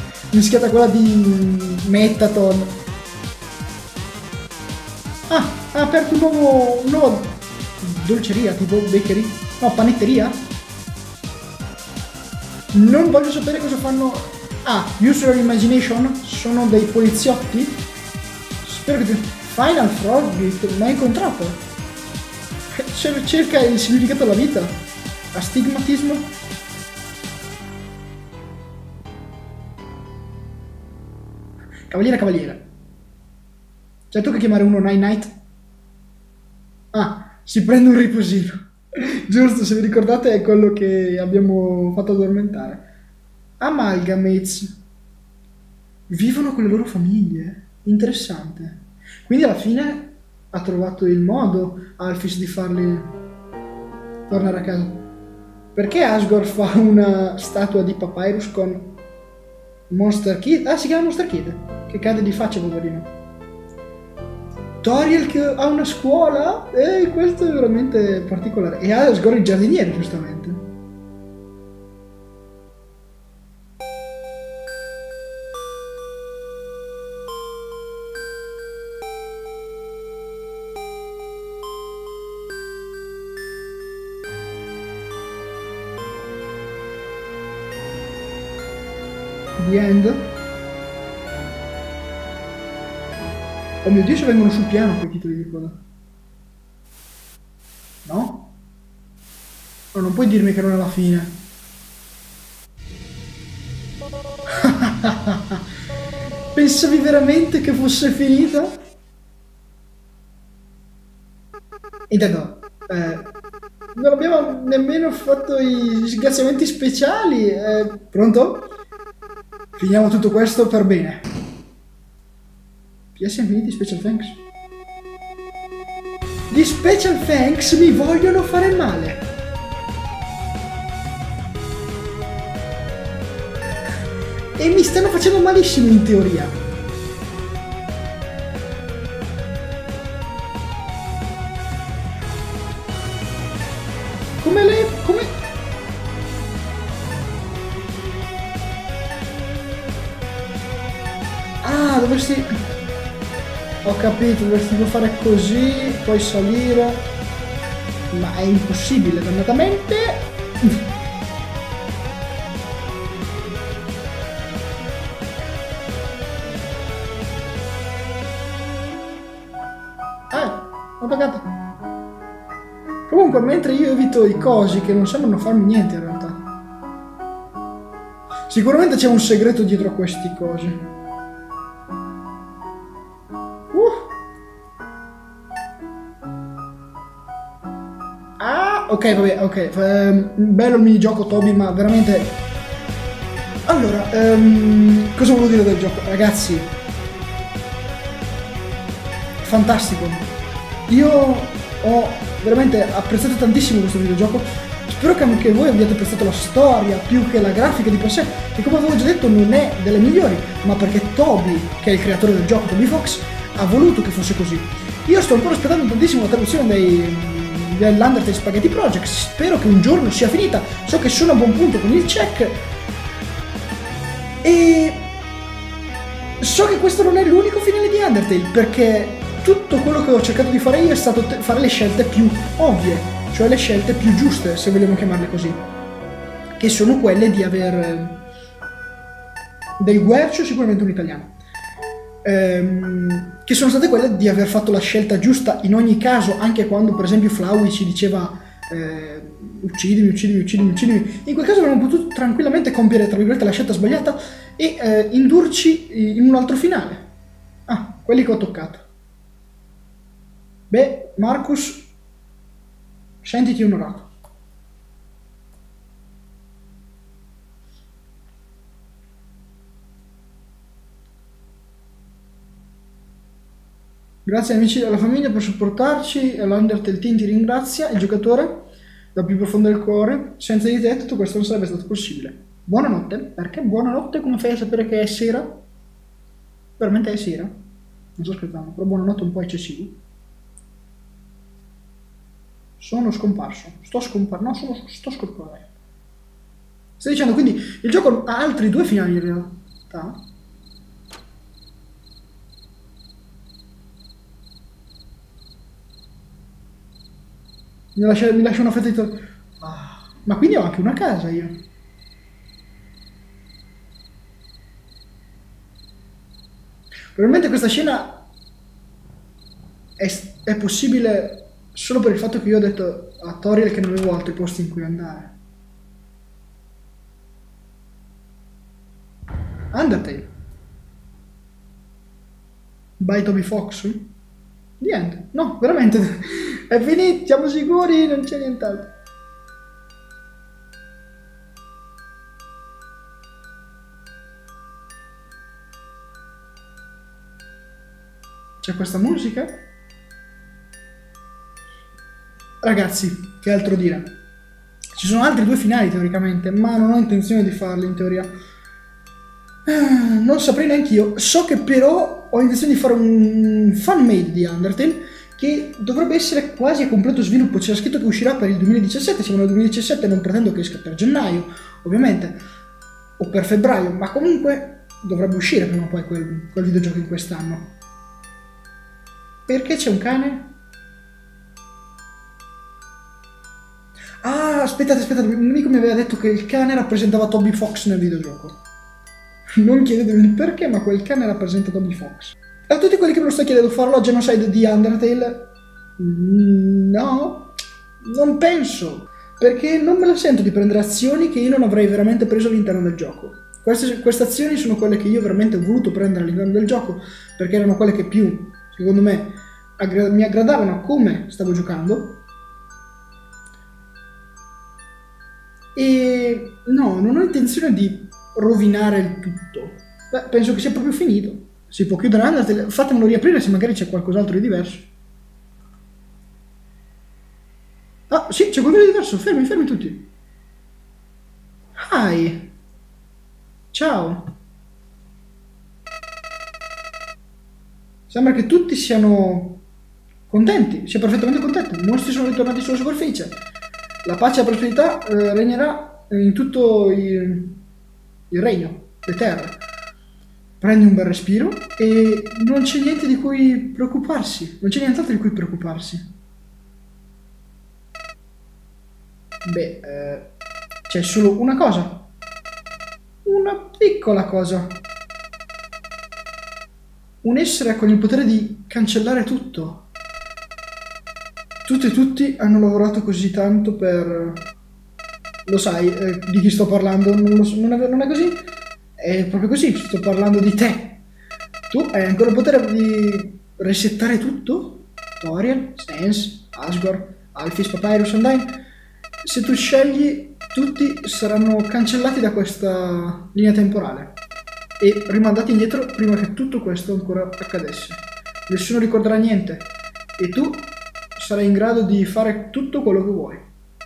Metaton. Ah, ha aperto un nuovo dolceria, tipo bakery. No, panetteria. Non voglio sapere cosa fanno. Ah, Use Your Imagination? Sono dei poliziotti? Spero che... Final Frog, mai incontrato? Cerca il significato della vita. Astigmatismo? Cavaliere. Cioè, tocca chiamare uno Night Night? Ah, si prende un riposino. Giusto, se vi ricordate è quello che abbiamo fatto addormentare. Amalgamates. Vivono con le loro famiglie. Interessante. Quindi alla fine ha trovato il modo Alphys di farli tornare a casa. Perché Asgore fa una statua di Papyrus con Monster Kid? Ah, si chiama Monster Kid. Che cade di faccia, poverino. Toriel che ha una scuola? Questo è veramente particolare. E ha Asgore il giardiniere, giustamente. The End. Oh mio Dio, se vengono sul piano quei titoli di coda. No? No, non puoi dirmi che non è la fine. Pensavi veramente che fosse finita? Intanto, non abbiamo nemmeno fatto i ringraziamenti speciali. Pronto? Finiamo tutto questo per bene. PS Infinity Special Thanks. Gli Special Thanks mi vogliono fare male. E mi stanno facendo malissimo in teoria. Come lei... come... Ah, dovresti... Ho capito, dovresti fare così, poi salire... Ma è impossibile, dannatamente... Ho pagato. Comunque, mentre io evito i cosi che non sembrano farmi niente in realtà. Sicuramente c'è un segreto dietro a questi cosi. Ah, ok, vabbè, ok. Bello il minigioco, Toby, ma veramente... Allora, cosa volevo dire del gioco? Ragazzi, fantastico. Io ho veramente apprezzato tantissimo questo videogioco. Spero che anche voi abbiate apprezzato la storia più che la grafica di per sé, che come avevo già detto non è delle migliori, ma perché Toby, che è il creatore del gioco, Toby Fox, ha voluto che fosse così. Io sto ancora aspettando tantissimo la traduzione dell'Undertale Spaghetti Project, spero che un giorno sia finita, so che sono a buon punto con il check e so che questo non è l'unico finale di Undertale, perché tutto quello che ho cercato di fare io è stato fare le scelte più ovvie, cioè le scelte più giuste, se vogliamo chiamarle così, che sono quelle di aver del Guercio, sicuramente un italiano, che sono state quelle di aver fatto la scelta giusta in ogni caso, anche quando per esempio Flowey ci diceva uccidimi, uccidimi, uccidimi, uccidimi. In quel caso avremmo potuto tranquillamente compiere, tra virgolette, la scelta sbagliata e indurci in un altro finale. Ah, quelli che ho toccato. Beh, Marcus, sentiti onorato. Grazie amici della famiglia per supportarci, l'Undertale Team ti ringrazia, il giocatore dal più profondo del cuore, senza di te tutto questo non sarebbe stato possibile. Buonanotte, perché buonanotte come fai a sapere che è sera? Veramente è sera? Non sto scherzando, però buonanotte è un po' eccessivo. Sono scomparso, sto scomparendo. Stai dicendo quindi il gioco ha altri due finali in realtà? Mi lascia una fetta di ma quindi ho anche una casa io. Probabilmente questa scena è possibile solo per il fatto che io ho detto a Toriel che non avevo altri posti in cui andare. Undertale. By Toby Fox? Niente. No, veramente. È finito, siamo sicuri, non c'è nient'altro. C'è questa musica? Ragazzi, che altro dire? Ci sono altri due finali teoricamente, ma non ho intenzione di farli in teoria. Non saprei neanche io. So che però ho intenzione di fare un fan-made di Undertale che dovrebbe essere quasi a completo sviluppo. C'era scritto che uscirà per il 2017, siamo nel 2017, non pretendo che esca per gennaio, ovviamente, o per febbraio, ma comunque dovrebbe uscire prima o poi quel videogioco in quest'anno. Perché c'è un cane? Ah, aspettate, un amico mi aveva detto che il cane rappresentava Toby Fox nel videogioco. Non chiedetemi il perché, ma quel cane rappresenta Toby Fox. E a tutti quelli che me lo stanno chiedendo, farò la genocide di Undertale? No, non penso, perché non me la sento di prendere azioni che io non avrei veramente preso all'interno del gioco. Queste azioni sono quelle che io veramente ho voluto prendere all'interno del gioco, perché erano quelle che più, secondo me, mi aggradavano a come stavo giocando. E no, non ho intenzione di rovinare il tutto. Beh, penso che sia proprio finito. Si può chiudere Undertale, fatemelo riaprire se magari c'è qualcos'altro di diverso. Ah, sì, c'è qualcosa di diverso, fermi tutti. Hi. Ciao. Sembra che tutti siano contenti, siano perfettamente contenti. I mostri sono ritornati sulla superficie. La pace e la prosperità regnerà in tutto il regno, le terre. Prendi un bel respiro e non c'è niente di cui preoccuparsi, non c'è nient'altro di cui preoccuparsi. Beh, c'è solo una cosa, una piccola cosa. Un essere con il potere di cancellare tutto. Tutti hanno lavorato così tanto per... Lo sai di chi sto parlando, non è così? È proprio così, sto parlando di te. Tu hai ancora il potere di resettare tutto? Toriel, Sans, Asgore, Alphys, Papyrus, Undyne. Se tu scegli, tutti saranno cancellati da questa linea temporale e rimandati indietro prima che tutto questo ancora accadesse. Nessuno ricorderà niente e tu sarai in grado di fare tutto quello che vuoi.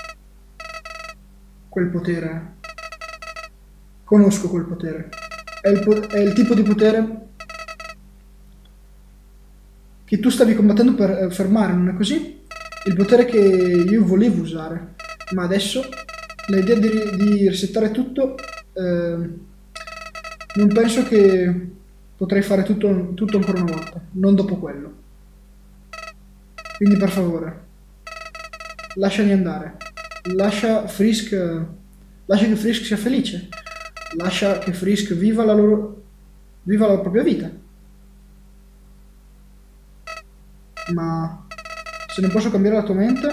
Quel potere. Conosco quel potere. È il tipo di potere che tu stavi combattendo per fermare, non è così? Il potere che io volevo usare. Ma adesso l'idea di resettare tutto, non penso che potrei fare tutto ancora una volta, non dopo quello. Quindi per favore, lasciami andare, lascia che Frisk sia felice, lascia che Frisk viva la propria vita. Ma se non posso cambiare la tua mente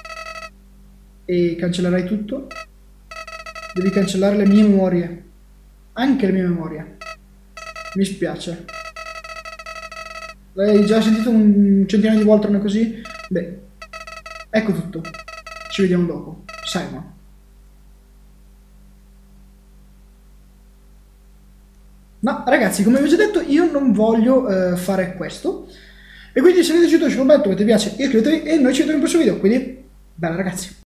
e cancellerai tutto, devi cancellare le mie memorie, anche le mie memorie. Mi spiace. L'hai già sentito un centinaio di volte, non è così? Beh, ecco tutto. Ci vediamo dopo. Simon. No, ragazzi, come vi ho già detto, io non voglio fare questo. E quindi se vi è piaciuto, ci commento, se vi piace, iscrivetevi e noi ci vediamo in prossimo video. Quindi, bella ragazzi.